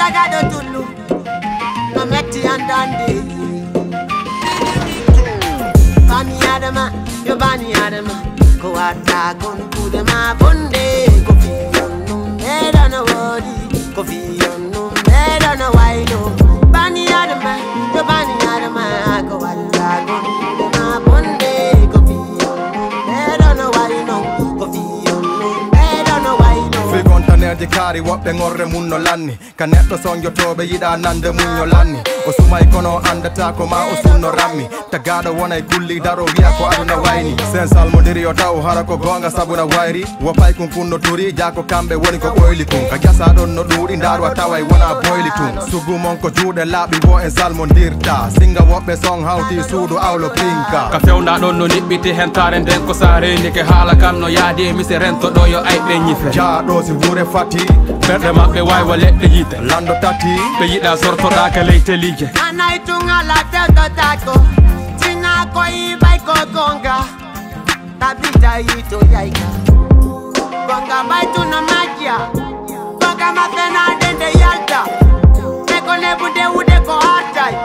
Tagado Tulu, no Meti and Dandy. Bani Adama, yo Bani Adama, go ata gun kudema bunde, go fi on no meda no wodi, go fi on no meda no waino. Bani Adama, yo Bani Adama, go ata gun kudema bunde, go fi on no meda no waino, go fi on no meda no waino. Fi gontaneji kari wobbe ngorre munno lanni, ka neddo sonjotobe yida nande munyo lanni. O sumay kono andata ko ma o sunno rammi, tagado wonay kulli daro wiya ko aduna wayni. Sen salmodiri o taw hara ko gonga sabuna wayri, wopay kun kunno turi jako kambe woni ko boyli kun. Ka jasa don no dudi ndaru taway wona boyli tun. Sugu mon ko juude laabi bo en salmodirta, singa wobbe song hawti suudu awlo pinka. Ka fewna don no nibbiti hentare nden ko sarendi ke haala kam no yaadi mi se rento do yo aybe nyife. Jaaɗo si wure fati, berde mabbe waywa ledde yite, lando tati be yida sortoda ka leyteli. Anaitunga la teuto taco, tina koi baiko gonga, tabita ito yaika. Gonga baitu na magia, gonga mafena dende yalta, meko nebude ude ko hartai.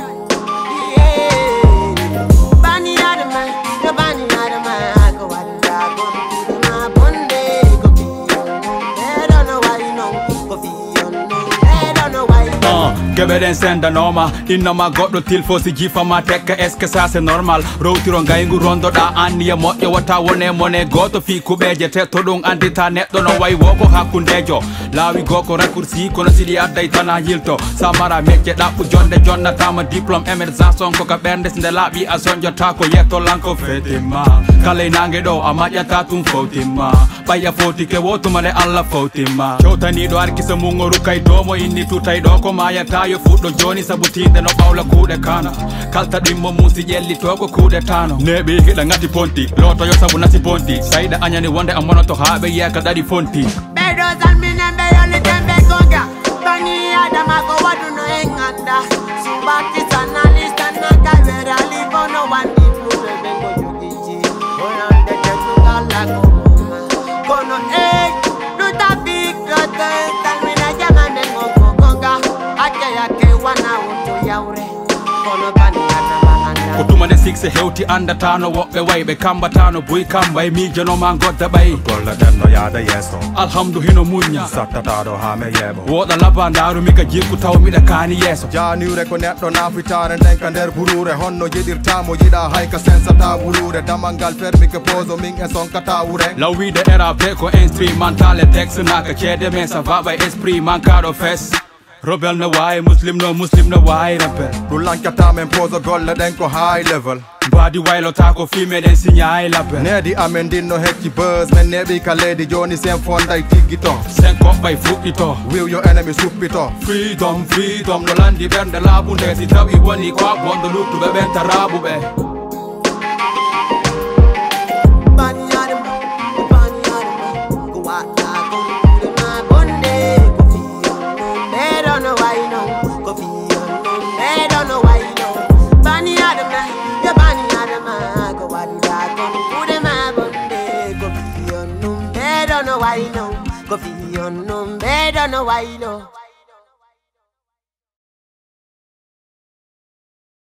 Bani Adama, yo Bani Adama, go wanda go kudema bonde, go fiyon, I don't know why you know, go fiyon, I don't know why you know. Gebeden senda noma innama goddo tilfo si jifa ma tekka est ce que ça c'est normal rowtiro ngaygu rondoda anniya moƴƴo wata wone mone goto fi kubeje te to dum andita neddo no way woko hakkundejo laawi goko raccourci kono sidi adday tana yilto samara mecce dabbu jonde jonnatama diplôme émergence on ko ka berndes nde laabi a sonjota ko yetto lanko fetima kala nange do a maƴata tum fawtima baya foti ke wotumane Allah fawtima cewtani do arkisa mungoru kay domo inni tutay do ko mayata yo fuddo joni sabutinde no bawla kuude kana kalta dimmo musi jelli togo kuude tano nebi hida ngati ponti loto yo sabu nasi ponti sayda anyani wonde amonoto haabe yeka dadi fonti bedo zalmine be yoli tembe gonga Bani Adama go wadu no enganda subaki sana lista na kavera livo no one di blue bengo yugiji oyande tetunga la kokuma kono luta bigate talmina jamane ngongo gonga ake wana woto yaure kono Bani Adama anda kotumane sikse hewti andatano wobbe waybe kambatano buy kamba e mijono ma godda bay golla den no yaada yeso alhamdu hino munya sattataɗo ha me yeɓo woɗa laba ndaru mika jirku taw miɗa kaani yeso janiwre ko neɗɗo nafitare nden ka nder burure honno jiɗirtamo yiɗa hayka sensata wulure damal ngal fermi ke poso min e sonkata wure law wiide rap ko instrumental e texte naka ceede men sa vaɓa esprit mankaɗo fes rebel no wawi muslim no wawi rebel ɗum lankata men poso golle ɗen ko high level mbadi waylota ko fi meɗen signa e label needi amen ndinno hecci buzz men neeɓi ka leydi joni sen fonday tiggito sen koɓɓay fuɗɗito wiw yo enemy suppito freedom no landi ɓernde laaɓunde si tawi woni ko bonɗo luttuɓe ɓen taraɓuɓe Go fi on no, I don't know why, no.